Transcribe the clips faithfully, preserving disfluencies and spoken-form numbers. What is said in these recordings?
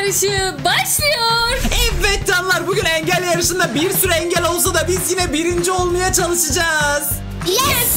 yarışı başlıyor. Evet canlar, bugün engel yarışında bir sürü engel olsa da biz yine birinci olmaya çalışacağız. Yes.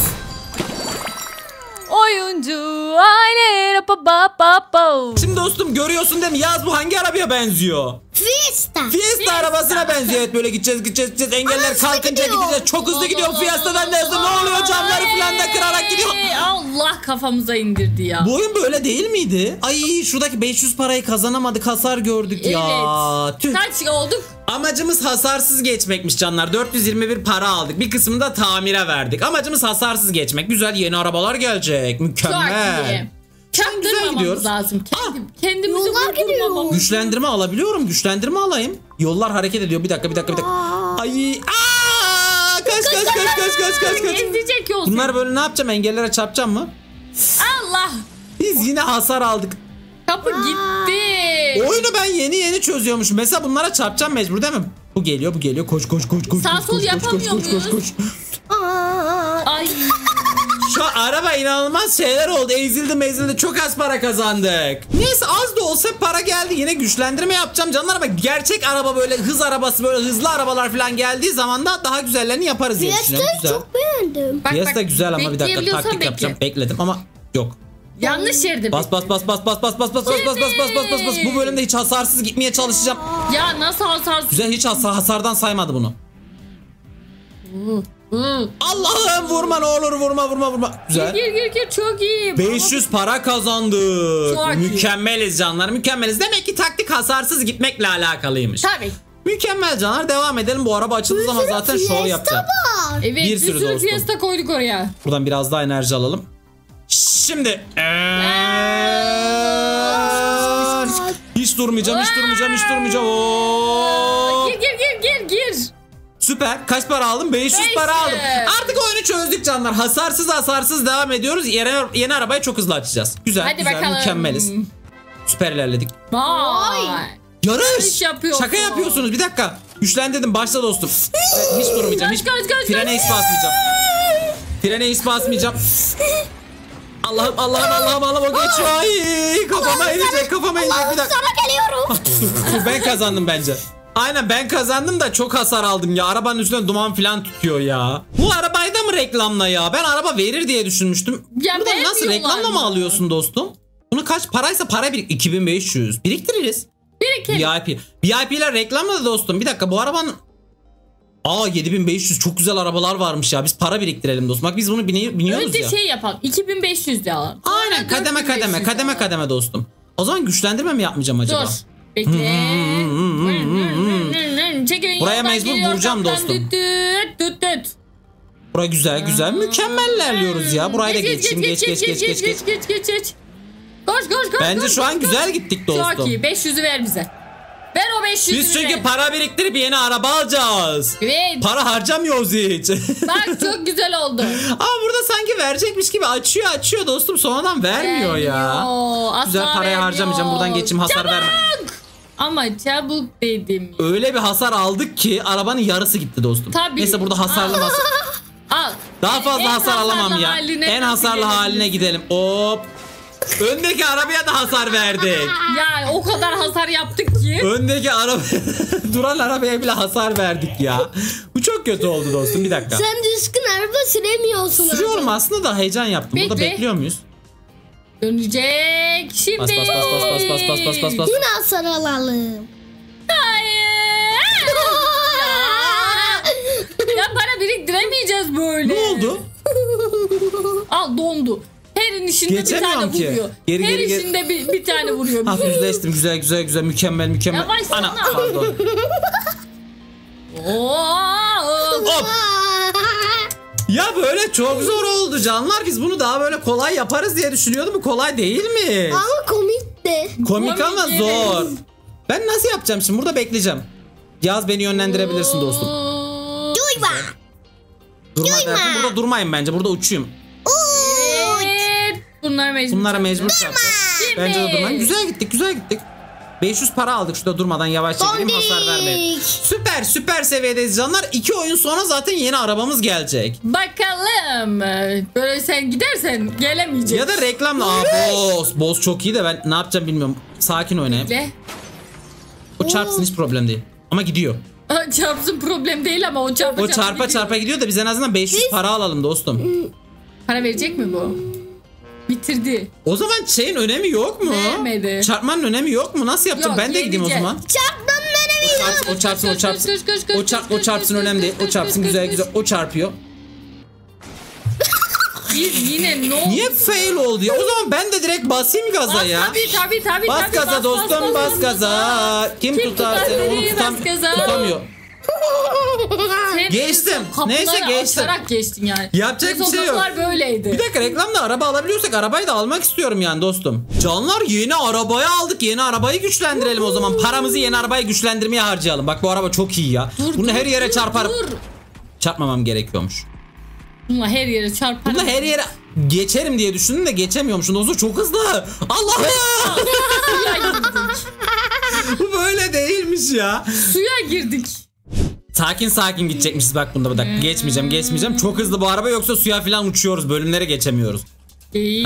Oyuncu aile pa pa pa pa. Şimdi dostum görüyorsun değil mi? Yaz, bu hangi arabaya benziyor? Fiesta. Fiesta, Fiesta arabasına benziyor. Evet, böyle gideceğiz gideceğiz gideceğiz. Engeller Ama hızlı kalkınca gidiyor. gideceğiz. Çok hızlı gidiyor Fiesta'dan da hızlı. Ne oluyor, camları falan da kırarak gidiyor. Allah kafamıza indirdi ya. Bu oyun böyle değil miydi? Ay, şuradaki beş yüz parayı kazanamadık, hasar gördük ya. Evet. Tüh. Kaç olduk? Amacımız hasarsız geçmekmiş canlar. dört yüz yirmi bir para aldık. Bir kısmını da tamire verdik. Amacımız hasarsız geçmek. Güzel yeni arabalar gelecek. Mükemmel. Çok iyi. Çaktırmamamız gidiyoruz. lazım. Kendi, kendimizi Yollar gidiyor. vurdurmamamız. Güçlendirme alabiliyorum. Güçlendirme alayım. Yollar hareket ediyor. Bir dakika bir dakika bir dakika. Ay. Aa! Kaç kaç kaç kaç kaç kaç kaç. Ezecek yol. Bunlar böyle ne yapacağım? Engellere çarpacağım mı? Allah. Biz yine hasar aldık. Kapı gitti. Oyunu ben yeni yeni çözüyormuşum. Mesela bunlara çarpacağım mecbur değil mi? Bu geliyor bu geliyor. Koş koş koş koş. Sağ koş, sol koş, yapamıyor koş, koş, koş, muyuz? koş. Ay. Şu araba inanılmaz şeyler oldu. Ezildi mezildi. Çok az para kazandık. Neyse, az da olsa para geldi. Yine güçlendirme yapacağım canlar, ama gerçek araba, böyle hız arabası, böyle hızlı arabalar falan geldiği zaman da daha güzellerini yaparız diye düşünüyorum. Fiesta'yı Güzel. çok beğendim. Bak, Fiesta bak, güzel ama bir dakika bekleyebiliyorsan taktik bekle. yapacağım. Bekledim ama yok. Yanlış yerde Bas bas bas bas bas bas bas bas bas bas bas bas bas bas bas. Bu bölümde hiç hasarsız gitmeye çalışacağım. Ya nasıl hasarsız? Güzel, hiç hasar, hasardan saymadı bunu. Allah'ım, vurma ne olur, vurma vurma vurma. Güzel. Gir gir gir, çok iyi. beş yüz para kazandık. Çok iyi. Mükemmeliz canlar, mükemmeliz. Demek ki taktik hasarsız gitmekle alakalıymış. Tabii. Mükemmel canlar, devam edelim. Bu araba açıldığı zaman zaten şov Fiesta yapacağım. var. Evet, Bir bir, sürü sürü, dostum. Fiesta koyduk oraya. Buradan biraz daha enerji alalım. Şimdi hiç durmayacağım, hiç durmayacağım, hiç durmayacağım. Oo. Gir gir gir gir gir. Süper. Kaç para aldım? beş yüz beş yüz. para aldım. Artık oyunu çözdük canlar. Hasarsız hasarsız devam ediyoruz. Yeni, yeni arabayı çok hızlı açacağız. Güzel, Hadi güzel, bakalım. mükemmeliz. Süper ilerledik. Vay. Yarış. Yarış yapıyorsun. Şaka yapıyorsunuz. Bir dakika. Güçlendirdim. Başla dostum. Evet, hiç durmayacağım. Hiç Kaç, kaç, kaç, frene hiç basmayacağım. Frene hiç basmayacağım. Allah'ım Allah'ım Allah'ım Allah'ım, o geçiyor. Ay, kafama inecek, kafama inecek. Bir dakika. Sana geliyorum. Ben kazandım bence. Aynen, ben kazandım da çok hasar aldım ya. Arabanın üstüne duman falan tutuyor ya. Bu arabayı da mı reklamla ya? Ben araba verir diye düşünmüştüm. Ya Buradan nasıl, vermiyorlar reklamla mı mı? alıyorsun dostum? Bunu kaç paraysa para birik. iki bin beş yüz. Biriktiririz. Birikim. V I P. V I P'ler reklamla da dostum. Bir dakika, bu arabanın... Aa, yedi bin beş yüz, çok güzel arabalar varmış ya. Biz para biriktirelim dostum. Bak biz bunu bini, biniyoruz Önce ya. şey yapalım. iki bin beş yüz de alalım. Aynen, Sonra kademe dört bin beş yüz kademe kademe alalım. kademe dostum. O zaman güçlendirme mi yapmayacağım acaba? Dur. Bekle. Çekin Buraya yoldan mecbur geliyor, vuracağım kaptan. dostum. Düt düt düt düt. Bura güzel güzel, mükemmel ilerliyoruz ya. Burayı da geçeyim, geç geç geç geç geç. geç geç geç. Koş koş koş. Bence koş, şu an koş, güzel koş. gittik Çok dostum. iyi. beş yüzü ver bize. Ver o beş yüzü. Biz çünkü ver. para biriktirip yeni araba alacağız. Evet. Para harcamıyoruz hiç. Bak çok güzel oldu. Ama burada sanki verecekmiş gibi açıyor açıyor dostum, sonradan vermiyor ya. Vermiyor. Güzel, Asla parayı vermiyor. harcamayacağım, buradan geçeyim, hasar Çabuk. verme. Ama çabuk dedim. Öyle bir hasar aldık ki arabanın yarısı gitti dostum. Tabii. Neyse, burada hasarlı hasar. Al. Daha fazla En hasar hasarlı alamam ya. haline En nasıl hasarlı gelebilirsin? haline gidelim. Hop. Öndeki arabaya da hasar verdik. Ya o kadar hasar yaptık ki. Öndeki araba duran arabaya bile hasar verdik ya. Bu çok kötü oldu dostum, bir dakika. Sen düzgün araba süremiyorsun. Sürüyorum aslında da heyecan yaptım. Burada Bekle. bekliyor muyuz? Dönecek şimdi. Bas bas bas bas bas bas bas bas bas bas. Yine hasar alalım. Hayır. Ya para biriktiremeyeceğiz böyle. Ne oldu? Al, dondu. Her inişinde bir Geçemiyorum tane ki. vuruyor. Geri, Her geri, geri. işinde bir, bir tane vuruyor. Ha, düzleştim, güzel güzel güzel, mükemmel mükemmel. Yavaş Ana sana. pardon. Oo. Hop. Ya böyle çok zor oldu canlar. Biz bunu daha böyle kolay yaparız diye düşünüyordum. Bu kolay değil mi? Ama komikti. Komik Komik, ama evet. zor. Ben nasıl yapacağım şimdi? Burada bekleyeceğim. Yaz, beni yönlendirebilirsin dostum. Duyma. Durma Duyma. derdim. Burada durmayın bence. Burada uçuyum. Evet. Bunlar mecbur. Bunlara mecbur çarpacağız. Şimdi. Bence de durmayın. Güzel gittik, güzel gittik. beş yüz para aldık, şurada durmadan yavaşça gideyim, hasar vermeyin. Dondik. Süper süper seviyedeyiz canlar. İki oyun sonra zaten yeni arabamız gelecek. Bakalım. Böyle sen gidersen gelemeyecek. Ya da reklamla. Aa, boss. Boss çok iyi de ben ne yapacağım bilmiyorum. Sakin oynayayım. Bekle. O çarpsın hiç problem değil. Ama gidiyor. Aa, çarpsın problem değil ama o çarpa O çarpa çarpa gidiyor. çarpa gidiyor da biz en azından beş yüz para alalım dostum. Para verecek mi bu? Bitirdi. O zaman şeyin önemi yok mu? Vermedi. Çarpmanın önemi yok mu? Nasıl yapacağım? Yok, Ben de gideyim o yenecek. zaman. Çarpmanın önemi O yok. çarpsın, o çarpsın, o Koş, çarpsın. koş, koş, koş, O, çarp, koş, o çarpsın koş, önemli değil. koş, O çarpsın koş, güzel koş, güzel. koş. O çarpıyor. Biz yine ne oldu? Niye fail oldu ya? O zaman ben de direkt basayım gaza Bas, ya. Tabii tabii tabii. Bas tabii, gaza dostum, bas gaza. Kim, Kim tutar tutar seni? seni? Onu tutam Bas gaza. tutamıyor. Sen Geçtim. kapıları Neyse, geçtim. açarak geçtin yani. Yapacak Biz bir şey o yok. zamanlar böyleydi. Bir dakika, reklamda araba alabiliyorsak arabayı da almak istiyorum yani dostum. Canlar, yeni arabayı aldık. Yeni arabayı güçlendirelim o zaman. Paramızı yeni arabayı güçlendirmeye harcayalım. Bak bu araba çok iyi ya. Dur, Bunu dur, her yere dur, çarparım. dur. Çarpmamam gerekiyormuş. Bununla her yere çarpar. Bunu her yere geçerim diye düşündüm de geçemiyormuşum. Dostum çok hızlı. Allah'ım. Suya girdik. Bu böyle değilmiş ya. Suya girdik. Sakin sakin gidecekmişiz bak bunda. Bak geçmeyeceğim geçmeyeceğim. Çok hızlı bu araba, yoksa suya falan uçuyoruz. Bölümlere geçemiyoruz. İyi.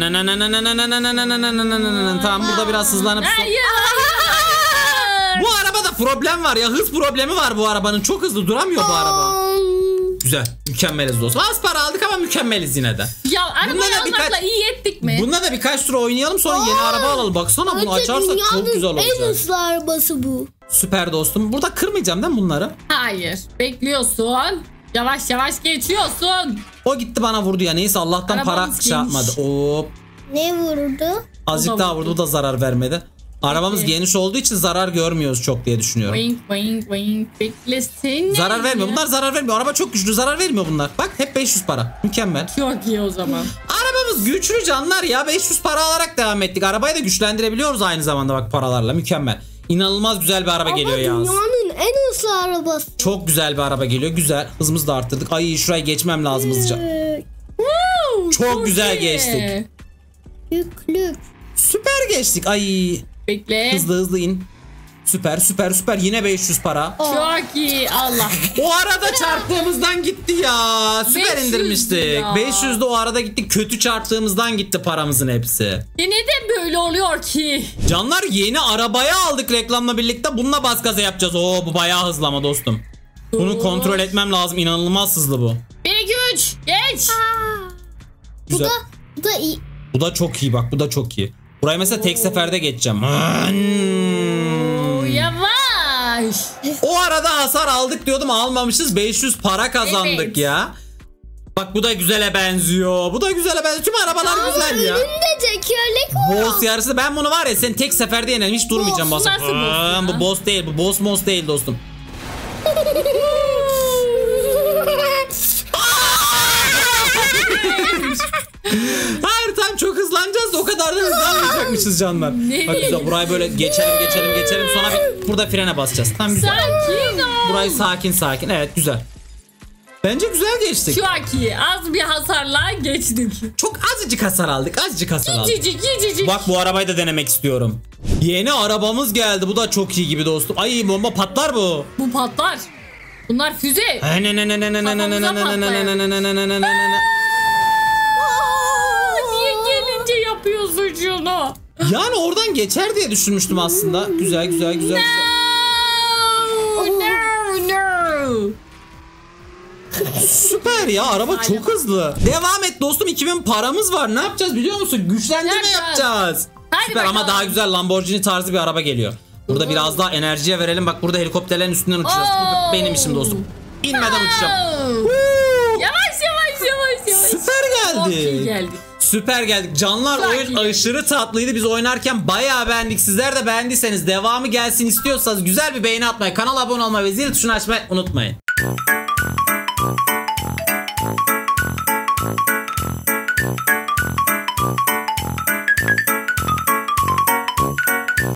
Tamam, burada biraz hızlanıp... Hayır, hayır. Bu arabada problem var ya. Hız problemi var bu arabanın. Çok hızlı duramıyor bu araba. Güzel. Mükemmeliz dostum. Az para aldık ama mükemmeliz yine de. Ya Bunda arabayı da birkaç- almakla iyi ettik mi? Bununla da birkaç tur oynayalım, sonra yeni araba alalım. Baksana bunu Bence açarsak çok dünyanın güzel en olacak. hızlı arabası bu. Süper dostum. Burada kırmayacağım değil mi bunları? Hayır. Bekliyorsun. Yavaş yavaş geçiyorsun. O gitti bana vurdu ya. Neyse Allah'tan para Arabamız şey geniş. yapmadı. Hop. Ne vurdu? Azıcık O da daha vurdu. vurdu. Bu da zarar vermedi. Arabamız Peki. geniş olduğu için zarar görmüyoruz çok diye düşünüyorum. Wink wink wink. Beklesin. Zarar vermiyor. Bunlar zarar vermiyor. Araba çok güçlü. Zarar vermiyor bunlar. Bak hep beş yüz para. Mükemmel. Çok iyi o zaman. Arabamız güçlü canlar ya. beş yüz para alarak devam ettik. Arabayı da güçlendirebiliyoruz aynı zamanda bak paralarla. Mükemmel. İnanılmaz güzel bir araba geliyor Ama yalnız. dünyanın en hızlı arabası. Çok güzel bir araba geliyor. Güzel. Hızımızı da arttırdık. Ay şurayı geçmem lazım hızlıca. Ee, Çok güzel iyi. geçtik. Yüklük. Süper geçtik. Ay Bekle. hızlı hızlı in. Süper süper süper. Yine beş yüz para. Çok iyi. Allah. O arada çarptığımızdan gitti ya. Süper beş yüz indirmiştik. ya. beş yüzde o arada gitti. Kötü çarptığımızdan gitti paramızın hepsi. Ya neden böyle oluyor ki? Canlar, yeni arabayı aldık reklamla birlikte. Bununla bas gaza yapacağız. Oo bu bayağı hızlı ama dostum. Bunu Dur. kontrol etmem lazım. İnanılmaz hızlı bu. bir iki üç. Geç. Bu Güzel. da, bu da iyi. Bu da çok iyi bak. Bu da çok iyi. Burayı mesela tek seferde geçeceğim. Hmm. Oo, yavaş. O arada hasar aldık diyordum, almamışız. beş yüz para kazandık Evet. ya. Bak bu da güzele benziyor. Bu da güzele benziyor. Tüm arabalar güzel ya. Önünde tekerlek var. Boss yarısı. Ben bunu var ya, sen tek seferde yenelim. Hiç durmayacağım Boss basıp. nasıl boss ya? Bu boss değil. Bu boss boss değil dostum. Hayır tamam, çok hızlanacağız da o kadar da hızlanmayacakmışız canlar. Nereye Bak güzel, burayı böyle geçelim geçelim geçelim, sonra bir burada frene basacağız. Tamam güzel. Sakin ol. Burayı sakin sakin. Evet güzel. Bence güzel geçtik. Çok iyi. Az bir hasarla geçtik. Çok azıcık hasar aldık. Azıcık hasar aldık. Cicik cicik. Bak bu arabayı da denemek istiyorum. Yeni arabamız geldi. Bu da çok iyi gibi dostum. Ay bomba patlar bu. Bu patlar. Bunlar füze. Niye gelince yapıyorsun şunu? Yani oradan geçer diye düşünmüştüm aslında. Güzel güzel güzel. güzel. No, no, no. Süper ya, araba çok hızlı. Devam et dostum, iki bin paramız var. Ne yapacağız biliyor musun? Güçlendirme Yapacağız. yapacağız. Hadi Süper ama bakalım. daha güzel Lamborghini tarzı bir araba geliyor. Burada Oo. biraz daha enerjiye verelim. Bak burada helikopterlerin üstünden uçacağız. Oo. Bu benim işim dostum. İnmeden uçacağım. Oh. Yavaş yavaş yavaş yavaş. Süper Çok iyi geldi. geldik. Süper geldik. Canlar, Çok oyun iyi. aşırı tatlıydı. Biz oynarken bayağı beğendik. Sizler de beğendiyseniz, devamı gelsin istiyorsanız güzel bir beğeni atmayı, kanala abone olmayı ve zil tuşunu açmayı unutmayın.